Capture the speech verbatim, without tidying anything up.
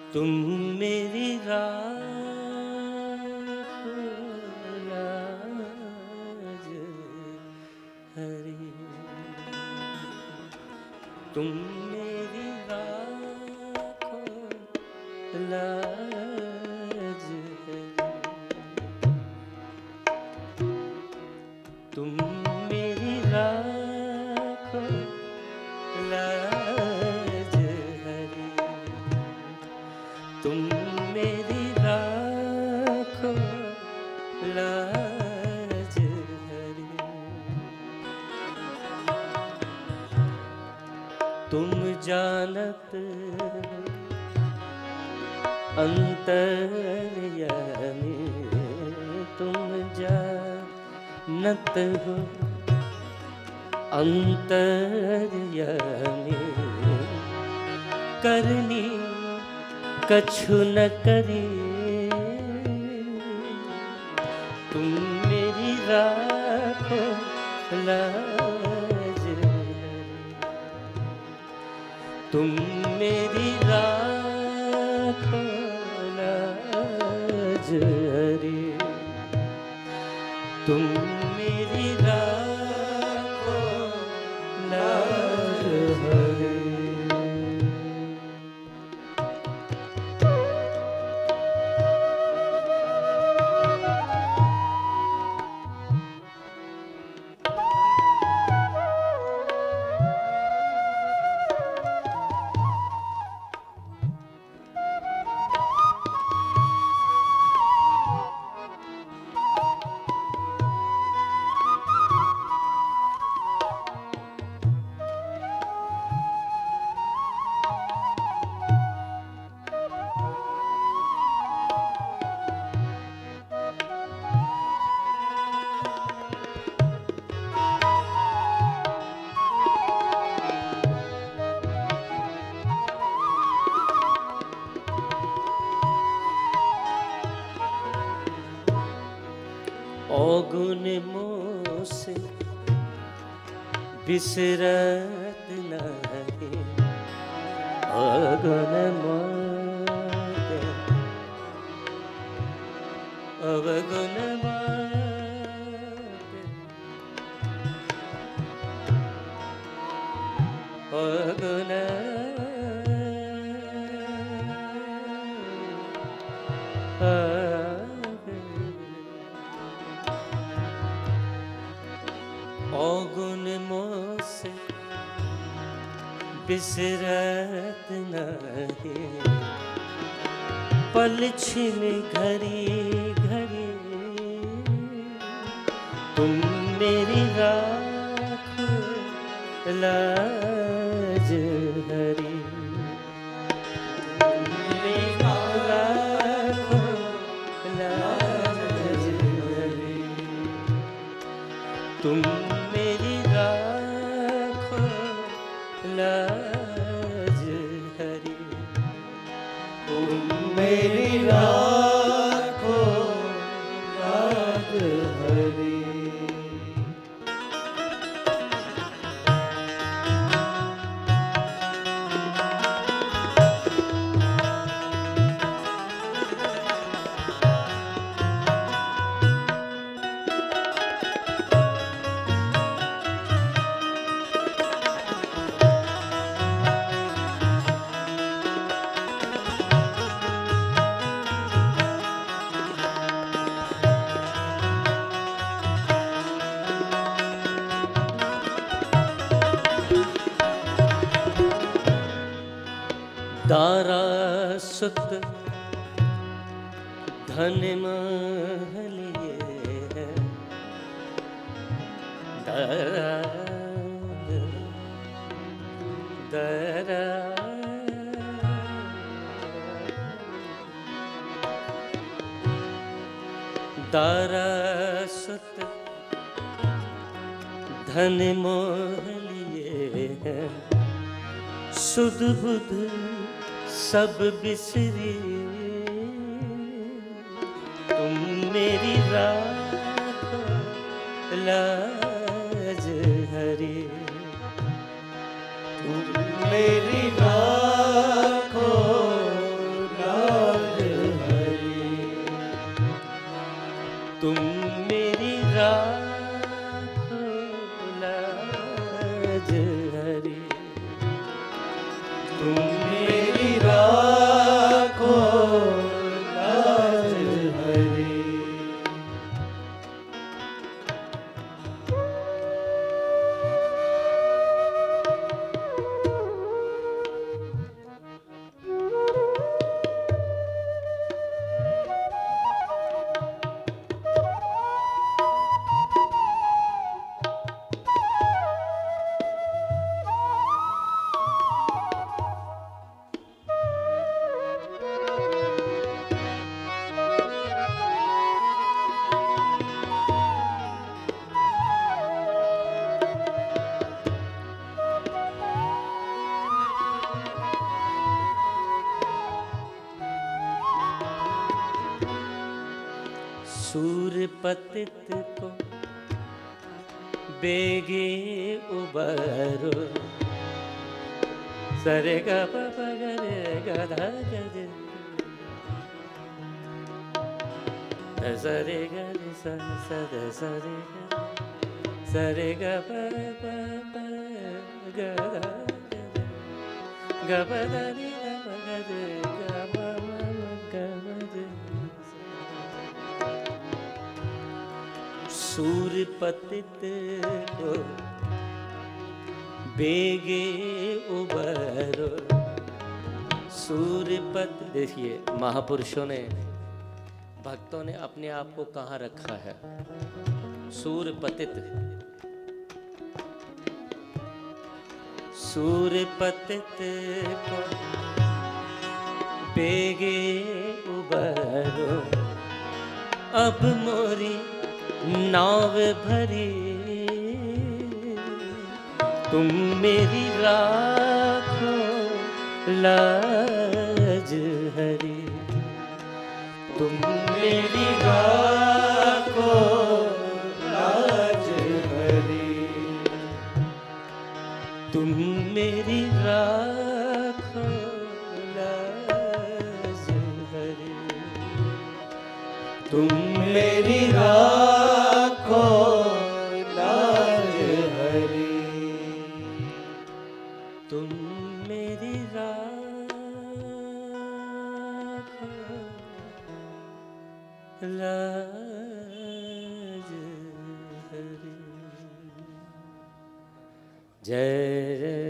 तुम मेरी राख लाज हरी, तुम मेरी राख लाज हरी, तुम मेरी राख लाज हरी, तुम मेरी राख लाज हरी, तुम जानत अंतर्यामी, तुम जानत हो अंतर्यामी, करनी कछु न करी, तुम मेरी राखो लाज हरी, तुम मेरी राखो लाज हरी, तुम मेरी राखो लाज हरी। औगुन मोसे बिसरत नहीं, औगुन मोते अवगुण मोते अवगुण औगुन मोसे बिसरत नहीं, पल छिन घड़ी घड़ी, तुम मेरी राख लाज हरी, तुम मेरी राखो लाज हरी, तुम मेरी राखो लाज हरी। दारा सुत धन महलिए, दारा दारा दारा सुत धन मोहलिए, सुध बुध सब बिसरी, तुम मेरी राख लाज हरी, तुम मेरी राखो सूर पतित को बेगे उबारो, सरे ग प प ग रे ग ध ग रे, सरे ग रे स स द सरे ग, सरे ग प प प ग ध ग रे, ग प ध नि ध प ग रे, ग प म म ग म रे। सूर पतित को बेगे उबारो, सूर्यपत। देखिए महापुरुषों ने, भक्तों ने अपने आप को कहाँ रखा है? सूर्यपतित, सूर्यपतित को बेगे उबारो, अब मोरी नाव भरी, तुम मेरी राखो लाज हरी, तुम मेरी राखो लाज हरी, तुम मेरी राखो लाज हरी, तुम मेरी राखो लाज हरी, तुम मेरी राखो लाज हरी। जय